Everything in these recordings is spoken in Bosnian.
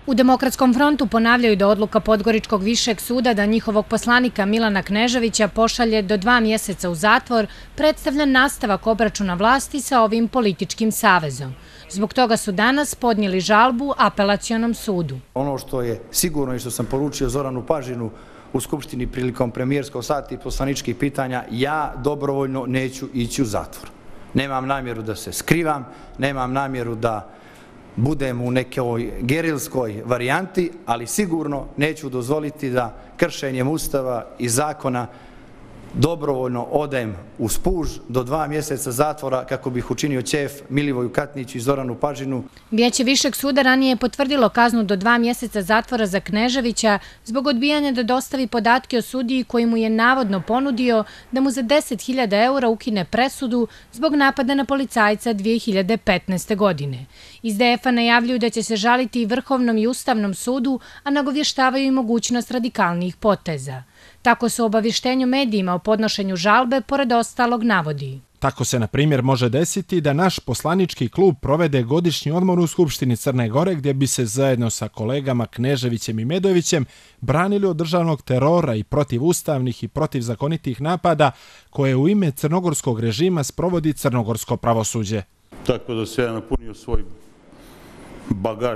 U Demokratskom frontu ponavljaju da odluka Podgoričkog višeg suda da njihovog poslanika Milana Kneževića pošalje do 2 mjeseca u zatvor predstavlja nastavak obračuna vlasti sa ovim političkim savezom. Zbog toga su danas podnijeli žalbu Apelacionom sudu. Ono što je sigurno i što sam poručio Zoranu Pažinu u Skupštini prilikom premijerskog sata i poslaničkih pitanja, ja dobrovoljno neću ići u zatvor. Nemam namjeru da se skrivam, nemam namjeru da budem u nekoj gerilskoj varijanti, ali sigurno neću dozvoliti da kršenjem Ustava i zakona dobrovoljno odem u spuž do 2 mjeseca zatvora kako bih učinio ćef Milivoju Katniću i Zoranu Pažinu. Vijeće Višeg suda ranije je potvrdilo kaznu do 2 mjeseca zatvora za Kneževića zbog odbijanja da dostavi podatke o sudiji koji mu je navodno ponudio da mu za 10.000 eura ukine presudu zbog napada na policajca 2015. godine. Iz DF-a najavljuju da će se žaliti i Vrhovnom i Ustavnom sudu, a nagovještavaju i mogućnost radikalnijih poteza. Tako se u obavještenju medijima o podnošenju žalbe pored ostalog navodi. Tako se, na primjer, može desiti da naš poslanički klub provede godišnji odmor u Skupštini Crne Gore, gdje bi se zajedno sa kolegama Kneževićem i Medojevićem branili od državnog terora i protivustavnih i protivzakonitih napada koje u ime crnogorskog režima sprovodi crnogorsko pravosuđe. Tako da se ja napunio svoj bagaž,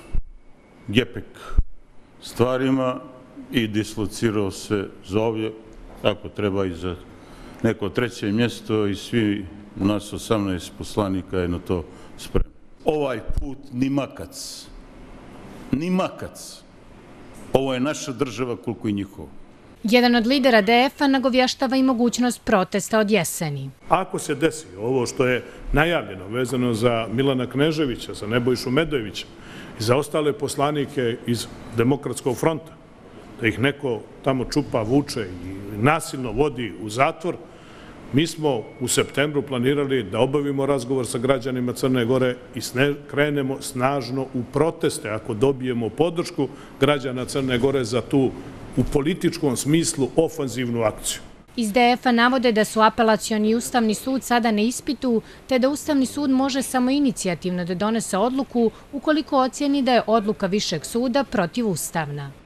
gepek stvarima i dislocirao se za ovdje, ako treba i za neko treće mjesto, i svi u nas 18 poslanika je na to spremno. Ovaj put ni makac, ni makac. Ovo je naša država koliko i njihova. Jedan od lidera DF-a nagovještava i mogućnost protesta od jeseni. Ako se desi ovo što je najavljeno vezano za Milana Kneževića, za Nebojšu Medojevića i za ostale poslanike iz Demokratskog fronta, da ih neko tamo čupa, vuče i nasilno vodi u zatvor, mi smo u septembru planirali da obavimo razgovor sa građanima Crne Gore i krenemo snažno u proteste ako dobijemo podršku građana Crne Gore za tu u političkom smislu ofanzivnu akciju. Iz DF-a navode da su Apelacioni i Ustavni sud sada na ispitu, te da Ustavni sud može samo inicijativno da donese odluku ukoliko ocijeni da je odluka Višeg suda protivustavna.